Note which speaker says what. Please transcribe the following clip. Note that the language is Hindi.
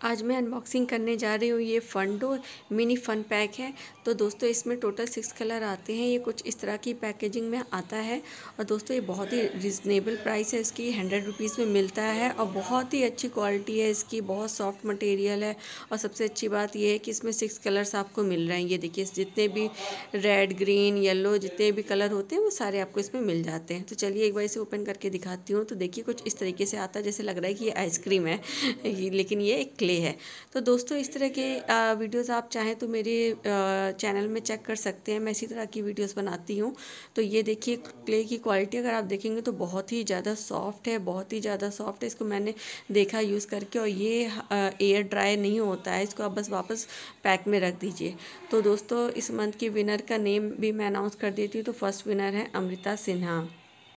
Speaker 1: आज मैं अनबॉक्सिंग करने जा रही हूँ। ये फंडो मिनी फन पैक है। तो दोस्तों इसमें टोटल 6 कलर आते हैं। ये कुछ इस तरह की पैकेजिंग में आता है और दोस्तों ये बहुत ही रिजनेबल प्राइस है इसकी, 100 रुपीज़ में मिलता है और बहुत ही अच्छी क्वालिटी है इसकी, बहुत सॉफ्ट मटेरियल है। और सबसे अच्छी बात ये है कि इसमें 6 कलर्स आपको मिल रहे हैं। ये देखिए जितने भी रेड, ग्रीन, येलो जितने भी कलर होते हैं वो सारे आपको इसमें मिल जाते हैं। तो चलिए एक बार इसे ओपन करके दिखाती हूँ। तो देखिए कुछ इस तरीके से आता है, जैसे लग रहा है कि ये आइसक्रीम है लेकिन ये एक क्ले है। तो दोस्तों इस तरह के वीडियोस आप चाहें तो मेरे चैनल में चेक कर सकते हैं। मैं इसी तरह की वीडियोस बनाती हूँ। तो ये देखिए क्ले की क्वालिटी अगर आप देखेंगे तो बहुत ही ज़्यादा सॉफ्ट है, बहुत ही ज़्यादा सॉफ्ट है। इसको मैंने देखा यूज़ करके और ये एयर ड्राई नहीं होता है। इसको आप बस वापस पैक में रख दीजिए। तो दोस्तों इस मंथ की विनर का नेम भी मैं अनाउंस कर देती हूँ। तो फर्स्ट विनर है अमृता सिन्हा।